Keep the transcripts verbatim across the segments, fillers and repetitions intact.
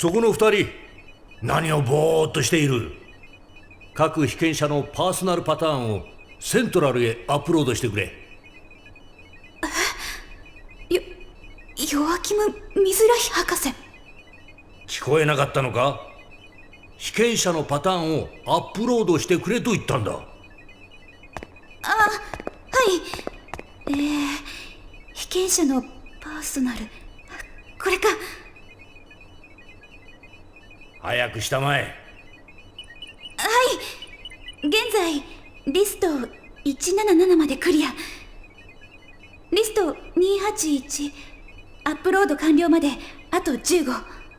そこの二人、何をぼーっとしている。各被験者のパーソナルパターンをセントラルへアップロードしてくれ。 え？よ、ヨアキム・ミズラヒ博士。 聞こえなかったのか？被験者のパターンをアップロードしてくれと言ったんだ。 あ、はい。えー、被験者のパーソナル、これか。 早くしたまえ。 はい。現在リストいちななななまでクリア。リストにはちいち、アップロード完了まであとじゅうご。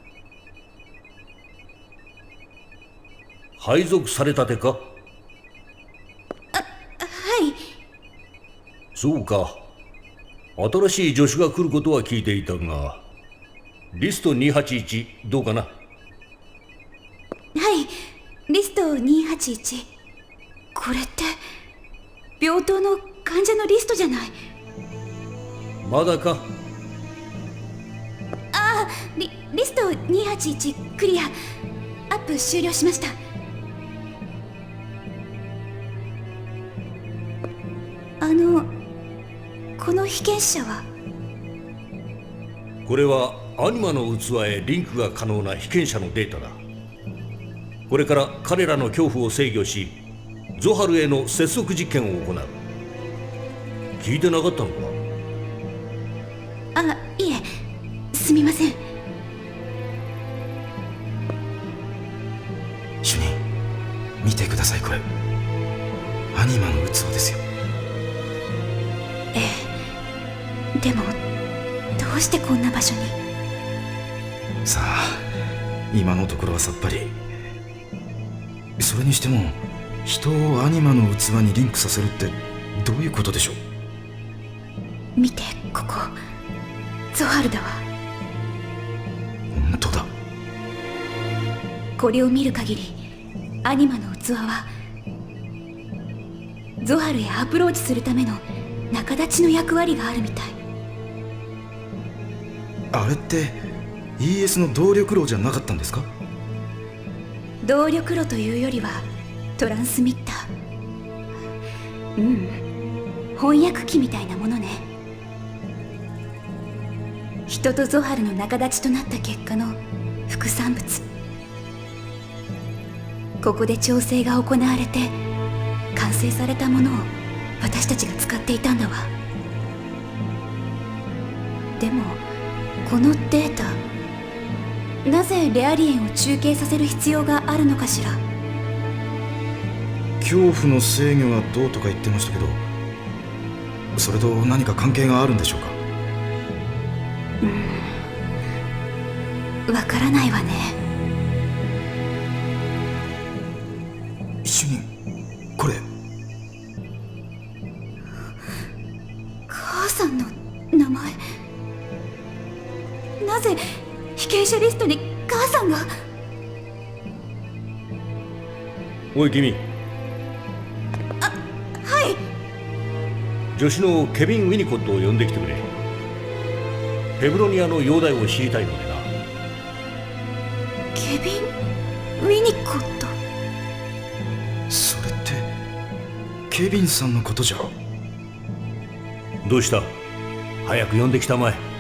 配属されたてか？ あ、はい。 そうか。新しい助手が来ることは聞いていたが、リストにはちいちどうかな？ はい、リストにはちいち。これって病棟の患者のリストじゃない。 まだか？ ああ、リ、リストにはちいちクリア。アップ終了しました。あの、この被験者は？ これはアニマの器へリンクが可能な被験者のデータだ。これから彼らの恐怖を制御し、ゾハルへの接続実験を行う。聞いてなかったのか？ あ、いえ、すみません。 主任、見てください。これアニマの器ですよ。 ええ、でもどうしてこんな場所に？ さあ、今のところはさっぱり。それにしても人をアニマの器にリンクさせるってどういうことでしょう？ 見て、ここゾハルだわ。 本当だ。 これを見る限りアニマの器はゾハルへアプローチするための仲立ちの役割があるみたい。 あれって イーエス の動力炉じゃなかったんですか？ 動力炉というよりはトランスミッター。うん、翻訳機みたいなものね。人とゾハルの仲立ちとなった結果の副産物。ここで調整が行われて完成されたものを私たちが使っていたんだわ。でもこのデータ、なぜレアリエンを中継させる必要があるのかしら？ 恐怖の制御がどうとか言ってましたけど、それと何か関係があるんでしょうか？ うん、わからないわね。 主任、これ母さんの名前。なぜ被験者リストに母さんが？ おい君。 あ、はい。 助手のケビン・ウィニコットを呼んできてくれ。ヘブロニアの容体を知りたいのでな。 ケビン・ウィニコット。 それってケビンさんのことじゃ？ どうした？早く呼んできたまえ。